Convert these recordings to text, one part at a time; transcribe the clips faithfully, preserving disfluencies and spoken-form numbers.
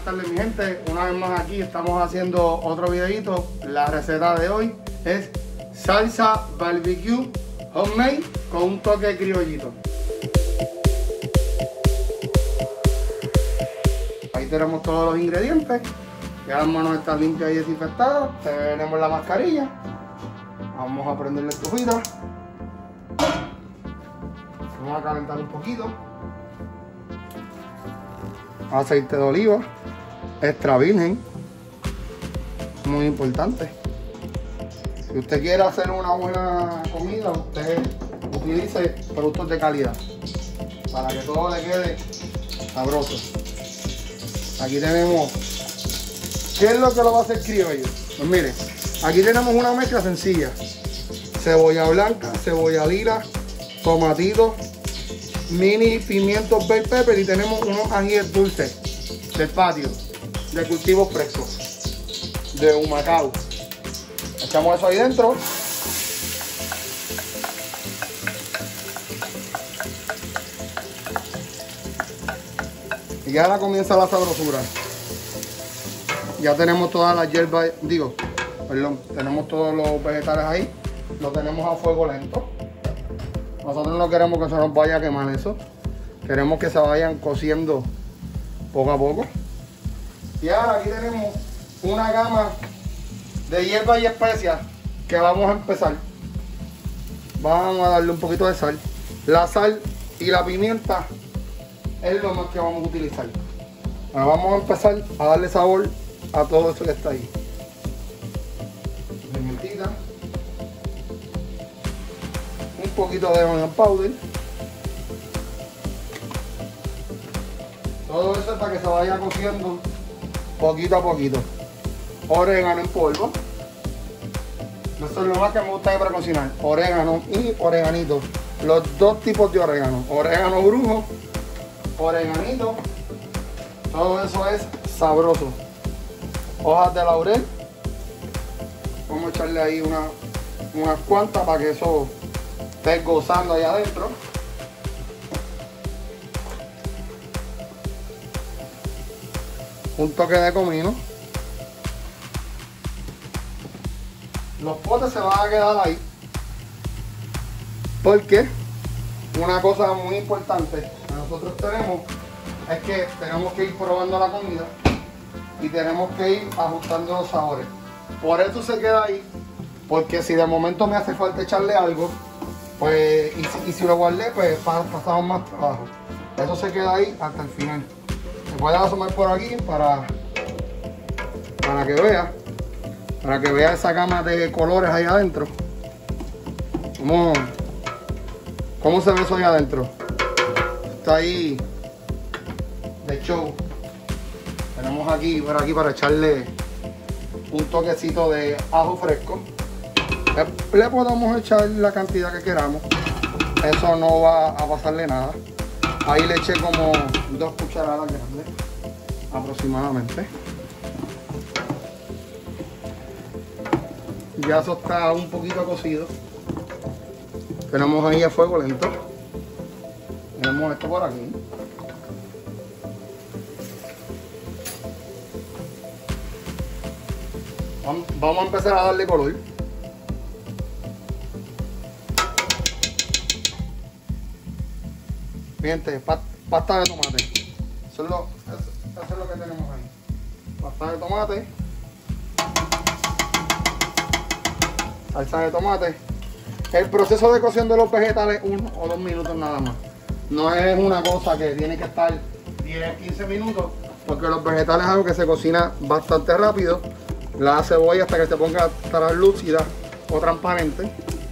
tardes, mi gente. Una vez más aquí estamos haciendo otro videito. La receta de hoy es salsa barbecue homemade con un toque criollito. Ahí tenemos todos los ingredientes. Ya las manos están limpias y desinfectadas. Tenemos la mascarilla. Vamos a prender la estufita. Vamos a calentar un poquito. Aceite de oliva extra virgen, muy importante. Si usted quiere hacer una buena comida, usted utilice productos de calidad para que todo le quede sabroso. Aquí tenemos, ¿qué es lo que lo va a hacer criollo? Pues mire, aquí tenemos una mezcla sencilla: cebolla blanca, cebolla lila, tomatito, mini pimientos bell pepper, y tenemos unos ajíes dulces del patio, de cultivos frescos, de Humacao. Echamos eso ahí dentro. Y ahora comienza la sabrosura. Ya tenemos todas las hierbas, digo, perdón, tenemos todos los vegetales ahí. Lo tenemos a fuego lento. Nosotros no queremos que se nos vaya a quemar eso. Queremos que se vayan cociendo poco a poco. Y ahora aquí tenemos una gama de hierbas y especias que vamos a empezar. Vamos a darle un poquito de sal. La sal y la pimienta es lo más que vamos a utilizar. Ahora vamos a empezar a darle sabor a todo eso que está ahí. Pimentita. Un poquito de onion powder. Todo eso es para que se vaya cociendo poquito a poquito. Orégano en polvo. Eso es lo más que me gusta para cocinar. Orégano y oreganito. Los dos tipos de orégano. Orégano brujo, oreganito. Todo eso es sabroso. Hojas de laurel. Vamos a echarle ahí una, unas cuantas para que eso esté gozando ahí adentro. Un toque de comino. Los potes se van a quedar ahí, porque una cosa muy importante que nosotros tenemos es que tenemos que ir probando la comida y tenemos que ir ajustando los sabores. Por eso se queda ahí, porque si de momento me hace falta echarle algo, pues y si, y si lo guardé, pues pasamos más trabajo. Eso se queda ahí hasta el final. Se puede asomar por aquí para, para que vea, para que vea esa gama de colores ahí adentro. ¿Cómo, cómo se ve eso ahí adentro? Está ahí de show. Tenemos aquí, por aquí, para echarle un toquecito de ajo fresco. Le, le podemos echar la cantidad que queramos. Eso no va a pasarle nada. Ahí le eché como dos cucharadas grandes aproximadamente. Ya eso está un poquito cocido. Tenemos ahí a fuego lento. Tenemos esto por aquí. Vamos a empezar a darle color. Gente, pasta de tomate. Eso es, lo, eso, eso es lo que tenemos ahí. Pasta de tomate. Salsa de tomate. El proceso de cocción de los vegetales, uno o dos minutos nada más. No es una cosa que tiene que estar diez, quince minutos, porque los vegetales es algo que se cocina bastante rápido. La cebolla hasta que se ponga translúcida o transparente.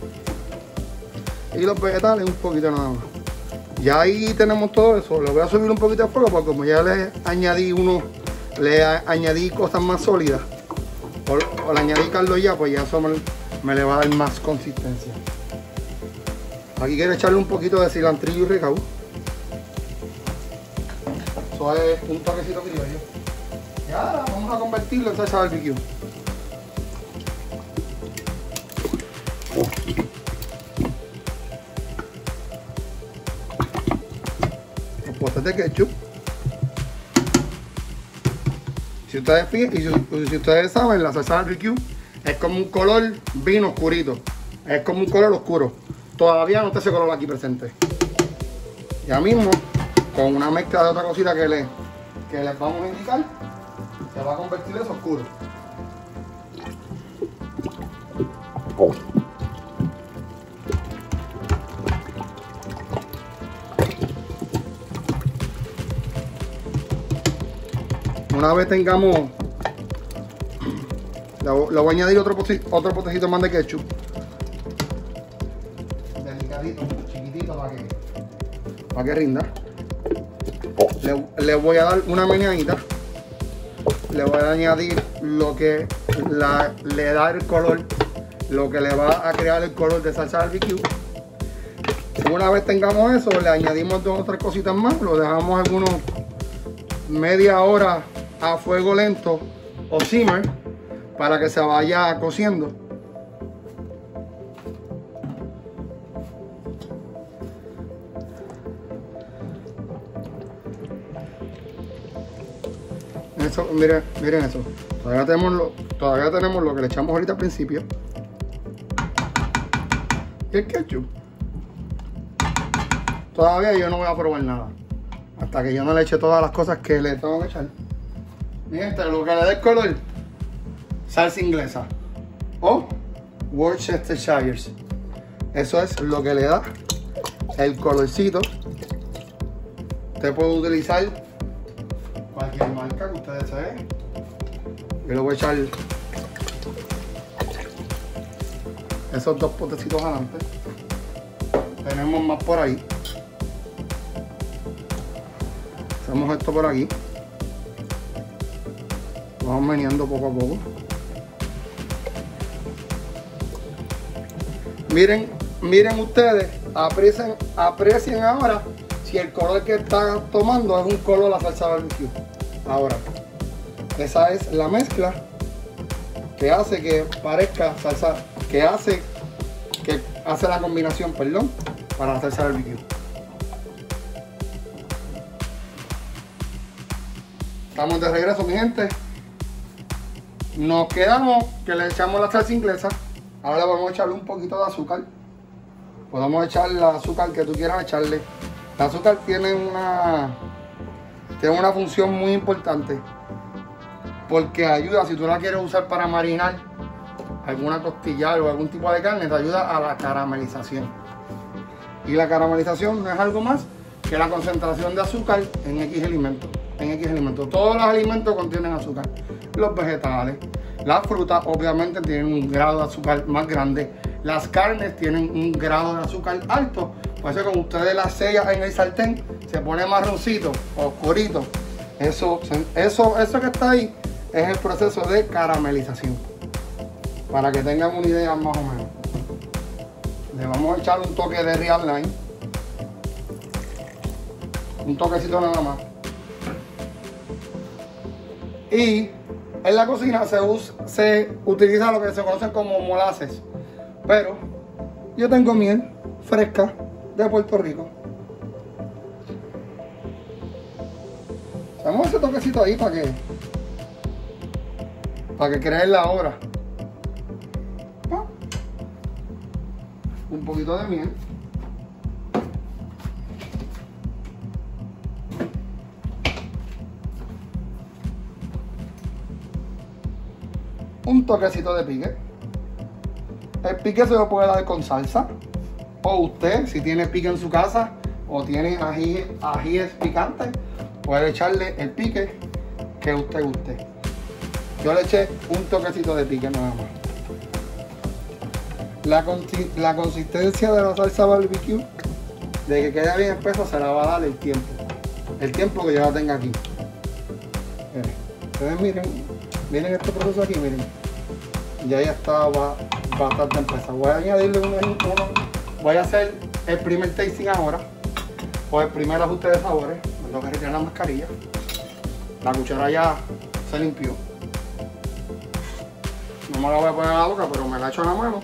Y los vegetales un poquito nada más. Ya ahí tenemos todo eso. Le voy a subir un poquito de fuego porque como ya le añadí uno, le añadí cosas más sólidas. O, o le añadí caldo ya, pues ya eso me, me le va a dar más consistencia. Aquí quiero echarle un poquito de cilantrillo y recau. Eso es un toquecito criollo. Y ahora vamos a convertirlo en salsa barbecue. Los potes de ketchup. Si ustedes, y si, si ustedes saben, la salsa barbecue es como un color vino oscurito. Es como un color oscuro. Todavía no está ese color aquí presente. Ya mismo, con una mezcla de otra cosita que, le, que les vamos a indicar, se va a convertir eso oscuro. Una vez tengamos, le voy a añadir otro, otro potecito más de ketchup. Delicadito, chiquitito para que, para que rinda. Le, le voy a dar una meneadita. Le voy a añadir lo que la, le da el color, lo que le va a crear el color de salsa barbecue. Una vez tengamos eso, le añadimos dos o tres cositas más, lo dejamos algunos media hora a fuego lento o simmer para que se vaya cociendo. Eso, miren, miren eso. Todavía tenemos lo, todavía tenemos lo que le echamos ahorita al principio. Y el ketchup. Todavía yo no voy a probar nada hasta que yo no le eche todas las cosas que le tengo que echar. Mi gente, lo que le da el color, salsa inglesa o Worcestershire. Eso es lo que le da el colorcito. Usted puede utilizar cualquier marca que usted desee. Yo le voy a echar esos dos potecitos adelante. Tenemos más por ahí. Hacemos esto por aquí. Vamos meneando poco a poco. Miren, miren ustedes, aprecien, aprecien ahora si el color que está tomando es un color la salsa barbecue. Ahora, esa es la mezcla que hace que parezca salsa, que hace que hace la combinación, perdón, para la salsa barbecue. Estamos de regreso, mi gente. Nos quedamos que le echamos la salsa inglesa. Ahora le vamos a echarle un poquito de azúcar. Podemos echarle el azúcar que tú quieras echarle. El azúcar tiene una, tiene una función muy importante porque ayuda, si tú la quieres usar para marinar alguna costilla o algún tipo de carne, te ayuda a la caramelización. Y la caramelización no es algo más que la concentración de azúcar en X alimentos. En X alimentos. Todos los alimentos contienen azúcar. Los vegetales, las frutas obviamente tienen un grado de azúcar más grande. Las carnes tienen un grado de azúcar alto. Por eso cuando ustedes las sellan en el sartén, se pone marroncito, oscurito. Eso, eso, eso que está ahí es el proceso de caramelización. Para que tengan una idea más o menos. Le vamos a echar un toque de real lime. Un toquecito nada más. Y en la cocina se, usa, se utiliza lo que se conoce como molasses. Pero yo tengo miel fresca de Puerto Rico. Hacemos ese toquecito ahí para que para que creen la hora. Un poquito de miel. Un toquecito de pique. El pique se lo puede dar con salsa. O usted, si tiene pique en su casa o tiene ají, ajíes picantes, puede echarle el pique que usted guste. Yo le eché un toquecito de pique nada más. La, la consistencia de la salsa barbecue, de que quede bien espeso, se la va a dar el tiempo. El tiempo que yo la tenga aquí. Miren, ustedes miren. Miren este proceso aquí, miren. Ya ya está bastante empezado. Voy a añadirle uno, uno. Voy a hacer el primer tasting ahora. O el primer ajuste de sabores. Me tengo que retirar la mascarilla. La cuchara ya se limpió. No me la voy a poner a la boca, pero me la echo a la mano.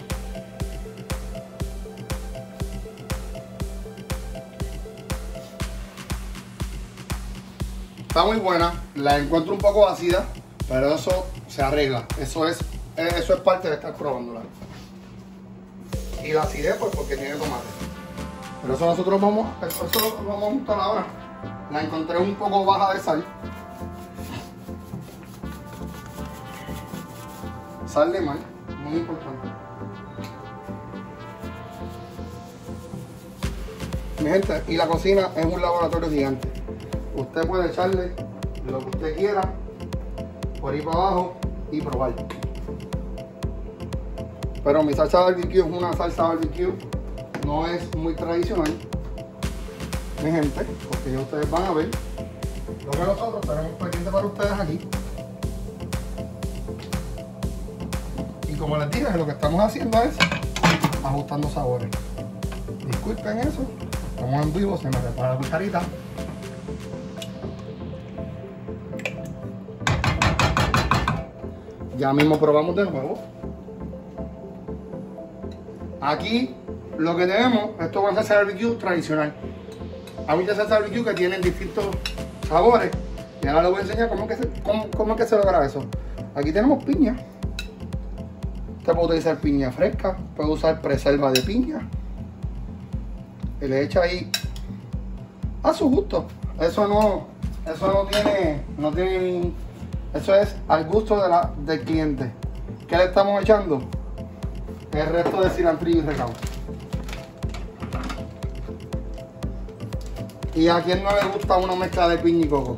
Está muy buena. La encuentro un poco ácida. Pero eso se arregla. Eso es, eso es parte de estar probándola. Y la acidez, pues porque tiene tomate. Pero eso nosotros vamos, eso lo vamos a juntar ahora. La encontré un poco baja de sal. Sal de mar, muy importante. Mi gente, y la cocina es un laboratorio gigante. Usted puede echarle lo que usted quiera por ahí para abajo y probar. Pero mi salsa barbecue es una salsa barbecue, no es muy tradicional, mi gente, porque ya ustedes van a ver lo que nosotros tenemos pendiente para ustedes aquí. Y como les dije, lo que estamos haciendo es ajustando sabores. Disculpen eso, estamos en vivo, se me repara la cucharita. Ya mismo probamos de nuevo. Aquí lo que tenemos, esto es una salsa barbecue tradicional. Hay muchas salsas barbecue que tienen distintos sabores. Y ahora les voy a enseñar cómo, que se, cómo, cómo es que se logra eso. Aquí tenemos piña. Usted puede utilizar piña fresca, puede usar preserva de piña. Y le echa ahí a su gusto. Eso no, eso no tiene, no tiene, eso es al gusto de la, del cliente. ¿Qué le estamos echando? El resto de cilantro y recaudo. ¿Y a quién no le gusta una mezcla de piña y coco?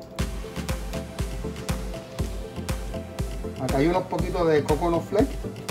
Acá hay unos poquitos de coconut flakes.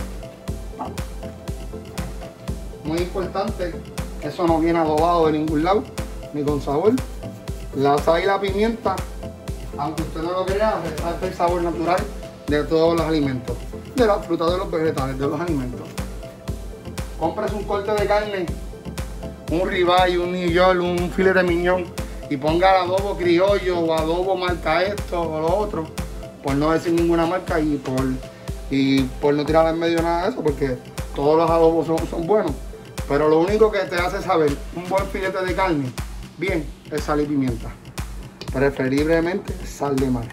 Muy importante, eso no viene adobado de ningún lado, ni con sabor. La sal y la pimienta, aunque usted no lo crea, resalta el sabor natural de todos los alimentos, de las frutas, de los vegetales, de los alimentos. Compres un corte de carne, un ribeye, un New York, un filete miñón y ponga el adobo criollo o adobo marca esto o lo otro, por no decir ninguna marca y por, y por no tirar en medio nada de eso, porque todos los adobos son, son buenos. Pero lo único que te hace saber un buen filete de carne bien es sal y pimienta. Preferiblemente sal de mar.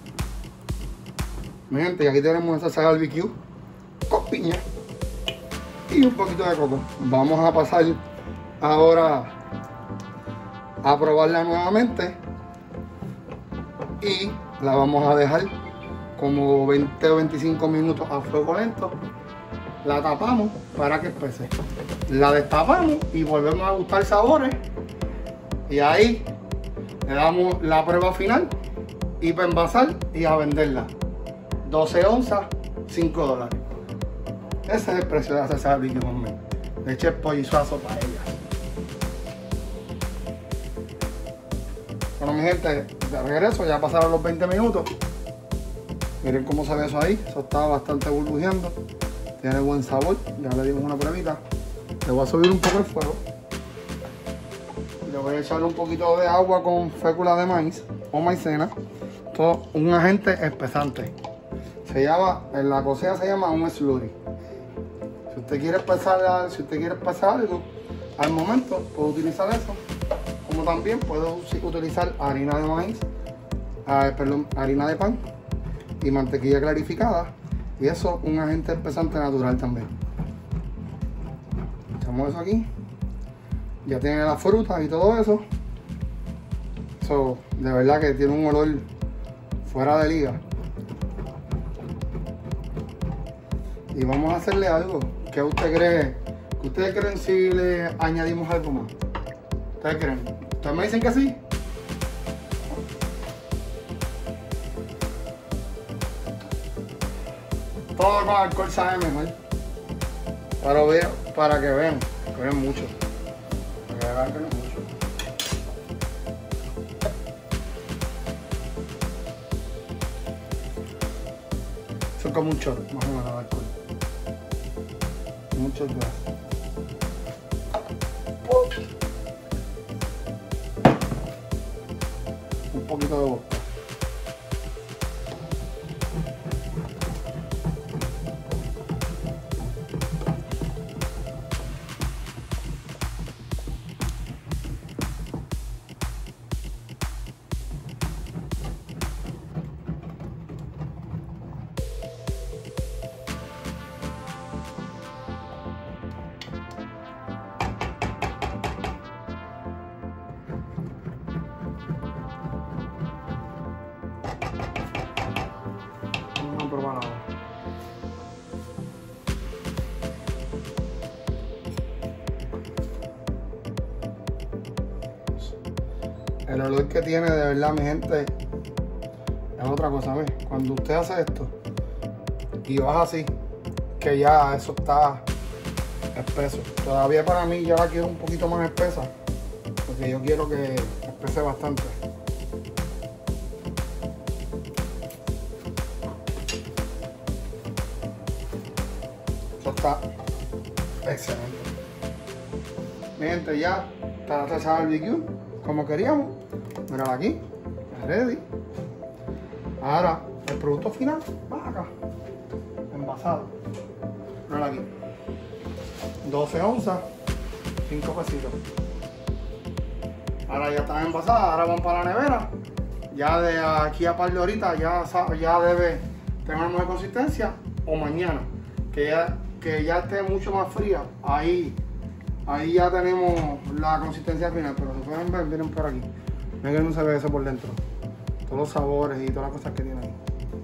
Mi gente, y aquí tenemos esta salsa barbecue con piña y un poquito de coco. Vamos a pasar ahora a probarla nuevamente y la vamos a dejar como veinte o veinticinco minutos a fuego lento. La tapamos para que espese. La destapamos y volvemos a gustar sabores. Y ahí le damos la prueba final y para envasar y a venderla. doce onzas, cinco dólares. Ese es el precio de la salsa barbecue conmigo. Le eché pollizazo para ella. Bueno, mi gente, de regreso, ya pasaron los veinte minutos. Miren cómo se ve eso ahí. Eso está bastante burbujeando. Tiene buen sabor. Ya le dimos una pruebita. Le voy a subir un poco el fuego. Le voy a echar un poquito de agua con fécula de maíz o maicena. Todo un agente espesante. Se llama, en la cocina se llama un slurry. Si usted quiere espesar, si usted quiere espesar algo, al momento puede utilizar eso. Como también puede utilizar harina de maíz, eh, perdón, harina de pan y mantequilla clarificada. Y eso un agente espesante natural también. Echamos eso aquí. Ya tiene las frutas y todo eso. Eso de verdad que tiene un olor fuera de liga. Y vamos a hacerle algo. ¿Qué usted cree? ¿Qué ustedes creen si le añadimos algo más? ¿Ustedes creen? ¿Ustedes me dicen que sí? Todo con alcohol sabe mejor. Pero veo, para que vean, que vean mucho. Para que vean que no es mucho. Eso es como un shot, más o menos, de alcohol. Muchos gracias. Un poquito de vodka. El olor que tiene, de verdad, mi gente, es otra cosa, ¿ves? Cuando usted hace esto y baja así, que ya eso está espeso. Todavía para mí ya la quiero un poquito más espesa, porque yo quiero que espese bastante. Eso está excelente. Mi gente, ya está la salsa barbecue como queríamos. Mírala aquí, ready. Ahora el producto final va acá, envasado. Mírala aquí, doce onzas, cinco pesitos. Ahora ya están envasadas, ahora van para la nevera. Ya de aquí a par de horitas ya, ya debe tener una mejor consistencia, o mañana que ya, que ya esté mucho más fría. Ahí, ahí ya tenemos la consistencia final, pero si pueden ver, miren por aquí. Miren que no se ve eso por dentro. Todos los sabores y todas las cosas que tiene ahí.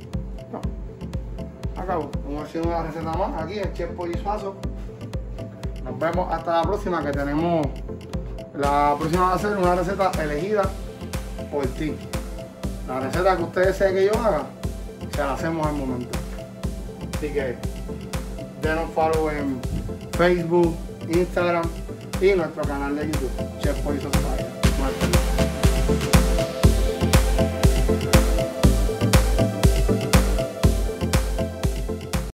No. Acabo. Vamos a hacer una receta más. Aquí el Chef Polly Suazo. Nos vemos hasta la próxima, que tenemos. La próxima va a ser una receta elegida por ti. La receta que usted desee que yo haga, se la hacemos al momento. Así que denos follow en Facebook, Instagram y nuestro canal de YouTube, Chef Polly Suazo.